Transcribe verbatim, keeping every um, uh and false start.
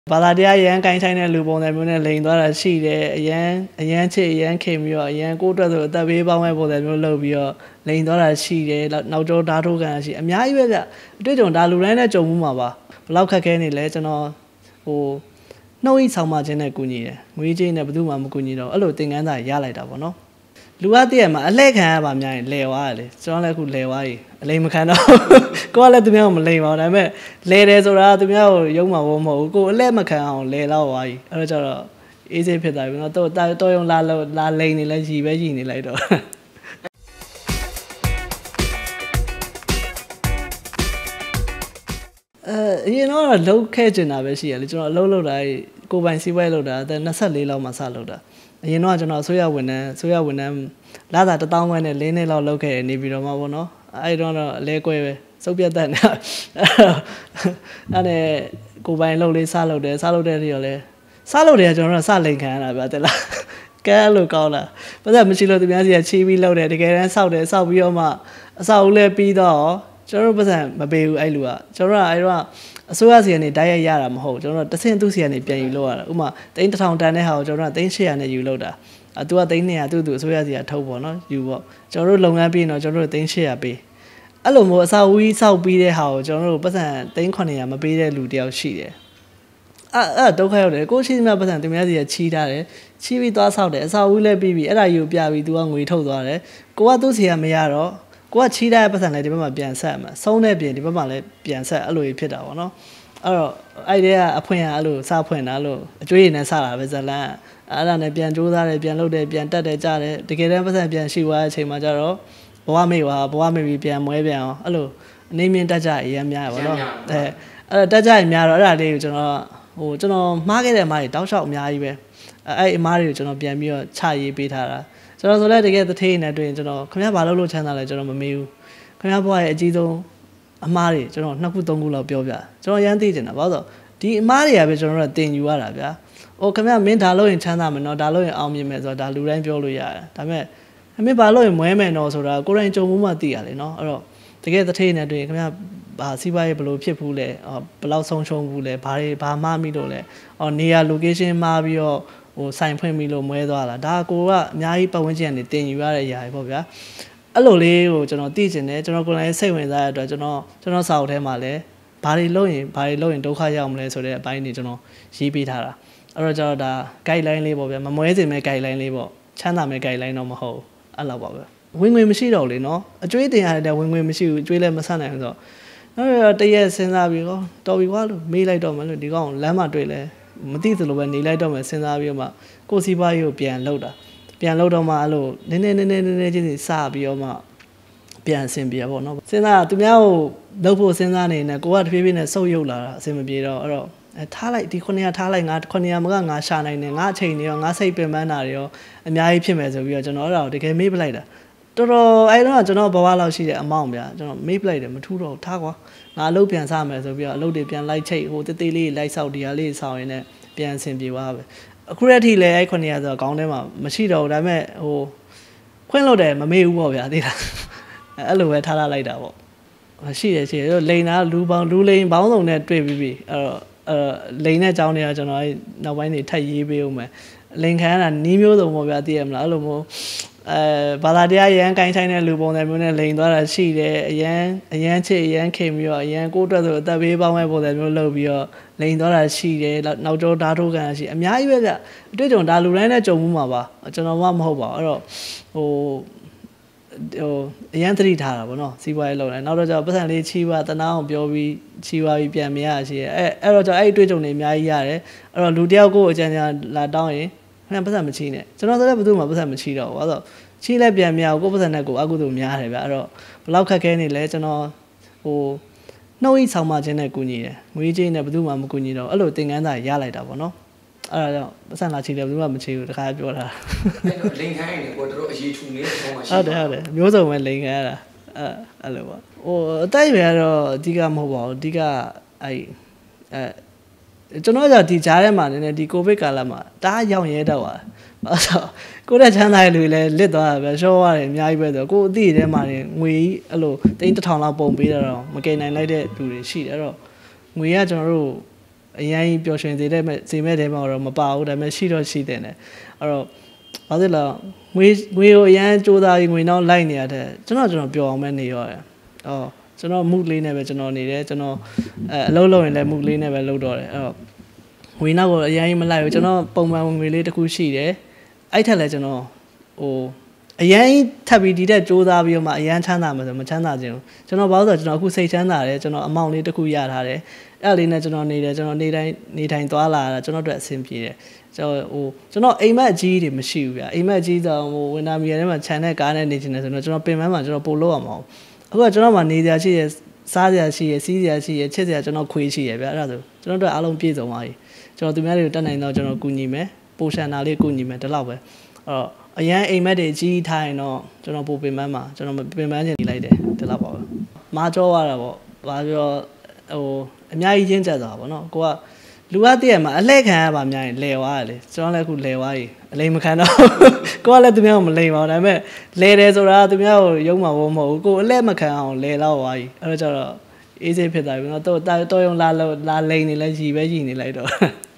ဘာသာတရားရန်ကိုင်းဆိုင်တဲ့လူပုံစံမျိုးနဲ့လိန်သွားတာရှိတယ်အရန်အရန်ချစ်အရန်ခင်ပြီးတော့အရန်ကိုယ့်အတွက်ဆိုအသက်ဘေးပေါင်းမဲ့ပုံစံမျိုးလုပ်ပြီးတော့လိန်သွားတာရှိတယ်နောက်ကျောဓာတ်ထုတ်ကန်ရှိအများကြီးပဲဗျအတွေ့အကြုံဒါလူတိုင်းနဲ့ကြုံမှုမှာပါဘလောက်ခက်ခဲနေလဲကျွန်တော်ဟိုနှုတ်ဤဆောင်မှခြင်းနဲ့ကူညီတယ်ငွေကြေးနဲ့ဘယ်သူမှမကူညီတော့အဲ့လိုသင်ခန်းစာရလိုက်တာပေါ့နော်လူအပ်တည်းမှာအလှည့်ခံရပါများရင်လဲသွားတယ်လေကျွန်တော်လည်းအခုလဲသွားပြီအလိမ်မခံတော့ကိုကလည်းသူများကိုမလိမ်ပါဘူးဒါပေမဲ့လဲတယ်ဆိုတာသူများကိုယုံမှာမဟုတ်ဘူးကိုအလှည့်မခံအောင်လဲတော့သွားပြီအဲ့တော့ကျတော့အေးစေးဖြစ်သွားပြီနော်တော့တော်ရုံလာလာလိမ်နေလဲရီပဲရီနေလိုက်တော့အဲအရင်တော့လှုပ်ခဲ့ကျင်တာပဲရှိရလေကျွန်တော်အလုပ်လုပ်တာကိုပိုင်စီးပွားရေးလုပ်တာအသက်၂၄လောက်မှစလုပ်တာအရင်တော့ကျွန်တော်အစိုးရဝန်ထမ်းအစိုးရဝန်ထမ်းလာတာတသောင်းခွဲနဲ့၄နှစ်လောက်လုပ်ခဲ့နေပြီးတော့မှပေါ့နော်အဲ့တော့တော့အလဲကွဲပဲစုပ်ပြတ်တတ်နေအဲ့ဒါနဲ့ကိုပိုင်လုပ်လေးစလုပ်တယ်စလုပ်တဲ့တည်းရောလဲစလုပ်တယ်ကျွန်တော်တို့စလိန်ခံရတာဗျတဲ့လားကဲလို့ကောင်းလားဘာသာမရှိလို့သူများစီကချီးပြီးလုပ်တယ်တကယ်တမ်းစောက်တယ်စောက်ပြီးတော့မှအစောက်ဦးလဲပြီးတော့ကျွန်တော်တို့ပတ်စံမပေးဘူးအဲ့လူကကျွန်တော်တို့ကအဲ့တော့အစိုးရစီကနေတိုက်ရိုက်ရတာမဟုတ်ကျွန်တော်တို့တဆင့်သူ့စီကနေပြန်ယူလို့ရတာဥမာတိန်းတစ်ထောင်တန်တဲ့ဟာကိုကျွန်တော်တို့ကတိန်း၈ရာနဲ့ယူလို့တာအဲသူကတိန်း၂ရာသူ့သူအစိုးရစီကထုတ်ပေါ့နော်ယူပေါ့ကျွန်တော်တို့လုပ်ငန်းပြီးတော့ကျွန်တော်တို့တိန်း၈ရာပေးအဲ့လိုမျိုးအစာဝီးစောက်ပြီးတဲ့ဟာကိုကျွန်တော်တို့ပတ်စံတိန်း၉ရာမပေးတဲ့လူတယောက်ရှိတယ်အဲ့အဲ့ဒုက္ခရောက်တယ်ကိုရှိသမျှပတ်စံသူများစီကချီးထားတယ်ချီးပြီးသွားဆောက်တယ်အစာဝီးလည်းပြီးပြီအဲ့ဒါယူပြပြီးသူကငွေထုတ်သွားတယ်ကိုကသူ့စီကမရတော့ကိုကချီးတဲ့ပတ်စံလည်းဒီဘက်မှာပြန်ဆက်မှာဆုံးတဲ့ပြင်ဒီဘက်မှာလည်းပြန်ဆက်အဲ့လိုဖြစ်တာပေါ့နော်အဲ့တော့အဲ့ဒီကအဖွင့်ရအဲ့လိုစဖွင့်တာလို့အကျွေးရည်နဲ့စတာပဲဇလန်အဲ့ဒါနဲ့ပြန်ကြိုးစားတယ်ပြန်လုပ်တယ်ပြန်တက်တယ်ကြားတယ်တကယ်တမ်းပတ်စံပြန်ရှိသွားတဲ့အချိန်မှာကျတော့ဘဝမေ့သွားဘဝမေ့ပြီးပြန်မွဲပြန်အောင်အဲ့လိုအနေမြင့်တက်ကြအရင်များပါတော့အဲအဲ့တက်ကြရင်များတော့အဲ့ဒါလေးကိုကျွန်တော်ဟိုကျွန်တော်မှားခဲ့တဲ့အမားတွေတောက်လျှောက်အများကြီးပဲအဲ့အမားတွေကိုကျွန်တော်ပြန်ပြီးတော့ချရေးပေးထားတာကျွန်တော်ဆိုလဲတကယ်တထေးနဲ့တွေ့ရင်ကျွန်တော်ခင်ဗျားဘာလုပ်လို့ချမ်းသာလဲကျွန်တော်မမေးဘူးခင်ဗျားဘဝရဲ့အကြီးဆုံးအမားတွေကျွန်တော်နှစ်ခုသုံးခုလောက်ပြောပြကျွန်တော်ရမ်းသိချင်တာဘာလို့ဆိုဒီအမားတွေကပဲကျွန်တော်တို့တင်ယူရတာဗျာဟိုခင်ဗျားမင်းဒါလုပ်ရင်ချမ်းသာမယ်နော်ဒါလုပ်ရင်အောင်မြင်မယ်ဆိုတော့ဒါလူတိုင်းပြောလို့ရတယ်ဒါပေမဲ့မင်းဘာလုပ်ရင်မွဲမယ်နော်ဆိုတာကိုယ်တိုင်ကြုံမှုမှသိရလေနော်အဲ့တော့တကယ်တထေးနဲ့တွေ့ရင်ခင်ဗျားဘာစီးပွားရေးဘယ်လိုဖြစ်ဘူးလဲဘယ်လောက်ဆုံးရှုံးဘူးလဲဘာတွေဘာမှားမိလို့လဲအော်နေရာ location မှားပြီးတော့ဟိုဆိုင်ဖွင့်ပြီးလို့မွဲသွားတာဒါကိုကအများကြီးပတ်ဝန်းကျင်ကနေတင်ယူရတဲ့အရာတွေပေါ့ဗျာအဲ့လိုလေးကိုကျွန်တော်သိချင်တယ်ကျွန်တော်ကိုယ်တိုင်စိတ်ဝင်စားရတဲ့အတွက်ကျွန်တော်ကျွန်တော်စာအုပ်ထဲမှာလည်းဘာတွေလုပ်ရင်ဘာတွေလုပ်ရင်ဒုက္ခရောက်မလဲဆိုတဲ့အပိုင်းတွေကျွန်တော်ရေးပေးထားတာအဲ့တော့ကျွန်တော်ဒါ guideline လေးပေါ့ဗျာမမွဲစင်မဲ့ guideline လေးပေါ့ချမ်းသာမဲ့ guideline တော့မဟုတ်ဘူးအဲ့လောက်ပါပဲဝင်ငွေမရှိတော့လေနော်အကျွေးတင်ရတဲ့ဝင်ငွေမရှိဘူးအကျွေးလည်းမဆက်နိုင်ဘူးဆိုတော့နောက်တရက်စဉ်းစားပြီးတော့တော်ပြီကွာလို့မေးလိုက်တော့မှလို့ဒီကောင်လမ်းမှာတွေ့လဲမသိသလိုပဲနေလိုက်တော့မှစဉ်းစားပြီးတော့မှကိုစီးပွားရေးကိုပြန်လုပ်တာပြန်လုပ်တော့မှအဲ့လိုနည်းနည်းနည်းနည်းနည်းနည်းချင်းစပြီးတော့မှပြန်အဆင်ပြေပေါ့နော်စဉ်းစားသူများကိုလုပ်ဖို့စဉ်းစားနေနေကိုကတဖြည်းဖြည်းနဲ့ဆုပ်ယုပ်လာတာအဆင်မပြေတော့အဲ့တော့အဲထားလိုက်ဒီခုနှစ်ရာထားလိုက်ငါခုနှစ်ရာမကငါရှာနိုင်တယ်ငါအချိန်တွေရောငါစိတ်ပင်ပန်းတာတွေရောအများကြီးဖြစ်မယ်ဆိုပြီးတော့ကျွန်တော်အဲ့ဒါကိုတကယ်မေးပလိုက်တာတော်တော်အဲ့တော့ကျွန်တော်ဘဝလောက်ရှိတဲ့အမောင့်ဗျာကျွန်တော်မေးပလိုက်တယ်မထူးတော့ထားကွာငါအလုပ်ပြန်စားမယ်ဆိုပြီးတော့အလုပ်တွေပြန်လိုက်ချိတ်ဟိုတေးသေးလေးလိုက်ဆောက်ဒီဟာလေးဆောက်ရင်းနဲ့ပြန်အဆင်ပြေသွားပဲအခုရက်ထိလည်းအဲ့ခုနှစ်ရာဆိုတော့ခေါင်းထဲမှာမရှိတော့ဘူးဒါပေမဲ့ဟိုခွင့်လို့တယ်မမေ့ဘူးပေါ့ဗျာသိလားအဲ့လိုပဲထားထားလိုက်တာပေါ့ရှိတယ်ရှိတယ်လိန်သားလူပေါင်းလူလိန်ပေါင်းစုံနဲ့တွေ့ပြီးပြီအဲ့တော့အဲလိန်တဲ့အကြောင်းတွေကကျွန်တော်အဲ့နောက်ပိုင်းတွေထပ်ရေးပေးဦးမယ်လိန်ခံရတာနီးမျိုးစုံပေါ့ဗျာသိရမလားအဲ့လိုမျိုးအဲဘာသာတရားရန်ကိုင်းဆိုင်တဲ့လူပုံစံမျိုးနဲ့လိန်သွားတာရှိတယ်အရန်အရန်ချစ်အရန်ခင်ပြီးတော့အရန်ကိုအတွက်ဆိုအသက်ဘေးပေါင်းမဲ့ပုံစံမျိုးလုပ်ပြီးတော့လိန်သွားတာရှိတယ်နောက်ကျောဓာတ်ထုတ်ကန်ရှိအများကြီးပဲဗျအတွေ့အကြုံဒါလူတိုင်းနဲ့ကြုံမှုမှာပါကျွန်တော်မှမဟုတ်ပါဘူးအဲ့တော့ဟိုဟိုအရန်သတိထားတာဗောနော်စီးပွားရေးလုပ်တယ်နောက်တော့ကျတော့ပတ်စံလေးချီးပါတနာအောင်ပြောပြီးချီးပါပြီးပြန်မရရှိရဲအဲအဲ့တော့ကျအဲ့အတွေ့အကြုံတွေအများကြီးရတယ်အဲ့တော့လူတယောက်ကိုအကြံဉာဏ်လာတောင်းရင်ခင်ဗျပတ်စံမချီးနဲ့ကျွန်တော်ဆိုလည်းဘယ်သူမှပတ်စံမချီးတော့ဘူးအဲ့တော့ချီးလည်းပြန်မရဘူးကိုပတ်စံနဲ့ကိုအကုသို့များတယ်ဗျအဲ့တော့ဘလောက်ခက်ခဲနေလဲကျွန်တော်ဟိုနှုတ်ဤဆောင်မှခြင်းနဲ့ကူညီတယ်ငွေကြေးနဲ့ဘယ်သူမှမကူညီတော့အဲ့လိုသင်ခန်းစာရလိုက်တာဗောနော်အဲ့ဒါကြောင့်ပတ်စံလာချီတယ်ဘယ်သူမှမချီဘူးတခါပြောတာအဲ့တော့လိန်ခိုင်းနေကိုတို့အရေးထူနေတဲ့အဆုံးမှာရှိဟုတ်တယ်ဟုတ်တယ်မျိုးစုံပဲလိန်ခိုင်းရတာအဲ့အဲ့လိုပါဟိုအတိုက်ရတော့အဓိကမဟုတ်ပါဘူးအဓိကအဲ့အဲကျွန်တော်ကဒီကြားထဲမှာနည်းနည်းဒီကိုဗစ်ကာလမှာတအားရောက်ရဲတော့ပါအဲ့တော့ကိုယ့်တဲ့ချမ်းသာတဲ့လူလည်းလစ်သွားတာပဲရှော့ရတယ်အများကြီးပဲဆိုတော့ကိုယ်အသည့်ထဲမှာငွေကြီးအဲ့လိုတိန်းတစ်ထောင်လောက်ပုံပေးတော့မကယ်နိုင်လိုက်တဲ့လူတွေရှိတယ်အဲ့တော့ငွေကကျွန်တော်တို့အရင်ပျော်ရွှင်စေတဲ့စေမဲ့တဲမှာတော့မပါဘူးဒါပေမဲ့ရှိတော့ရှိတယ်နဲ့အဲ့တော့ဘာလို့လဲငွေငွေကိုအရင်စူးစမ်းပြီးငွေနောက်လိုက်နေရတဲ့ကျွန်တော်ကျွန်တော်ပျော်အောင်ပဲနေရတယ်အော်ကျွန်တော် mood လေးနဲ့ပဲကျွန်တော်နေတယ်ကျွန်တော်အဲအလုပ်လုပ်ရင်လည်း mood လေးနဲ့ပဲလုပ်တော့တယ်အဲ့တော့ငွေနောက်ကိုအရင်မလိုက်ဘူးကျွန်တော်ပုံမှန်ငွေလေးတစ်ခုရှိတယ်အဲ့ထက်လည်းကျွန်တော်ဟိုအရင်ထပ်ပြီးဒီတက်စူးစမ်းပြီးတော့မှအရင်ချမ်းသာမှာဆိုမချမ်းသာခြင်းကျွန်တော်ဘာလို့ဆိုတော့ကျွန်တော်အခုစိတ်ချမ်းသာတယ်ကျွန်တော်အမောင့်လေးတစ်ခုရထားတယ်အဲ့လေးနဲ့ကျွန်တော်နေတယ်ကျွန်တော်နေတိုင်းနေတိုင်းသွားလာတာကျွန်တော်တို့အဆင်ပြေတယ်ကျွန်တော်ဟိုကျွန်တော်အိမ်မက်ကြီးတွေမရှိဘူးဗျအိမ်မက်ကြီးဆိုဟိုဝင်တာမီရထဲမှာခြံတဲ့ကားနဲ့နေချင်တယ်ဆိုတော့ကျွန်တော်ပင်ပန်းမှာကျွန်တော်ပို့လို့ရမှာအခုကကျွန်တော်မှနေစရာရှိရစားစရာရှိရစီးစရာရှိရချစ်စရာကျွန်တော်ခွေးရှိရဗျအဲ့ဒါဆိုကျွန်တော်တို့အားလုံးပြည့်စုံပါပြီကျွန်တော်သူများတွေကိုတတ်နိုင်တော့ကျွန်တော်ကူညီမယ်ပိုရှန်တာလေးကူညီမယ်ဒီလောက်ပဲအဲ့တော့အရန်အိမ်မက်တွေကြီးထားရင်တော့ကျွန်တော်ပိုပင်ပန်းမှာကျွန်တော်ပင်ပန်းချင်နေလိုက်တယ်ဒီလောက်ပါပဲမာကြောရတာပေါ့ဘာပြောဟိုအများကြီးချင်းကြက်တာပေါ့နော်ကိုကလူအပ်တည်းမှာအလှည့်ခံရပါများရင်လဲသွားတယ်လေကျွန်တော်လည်းအခုလဲသွားပြီအလိမ်မခံတော့ကိုကလည်းသူများကိုမလိမ်ပါဘူးဒါပေမဲ့လဲတယ်ဆိုတာသူများကိုယုံမှာမဟုတ်ဘူးကိုအလှည့်မခံအောင်လဲတော့သွားပြီအဲ့တော့ကျတော့အေးစိတ်ဖြစ်သွားပြီနော်တော့တော်ရုံလာလာလိန်နေလဲရီပဲရီနေလိုက်တော့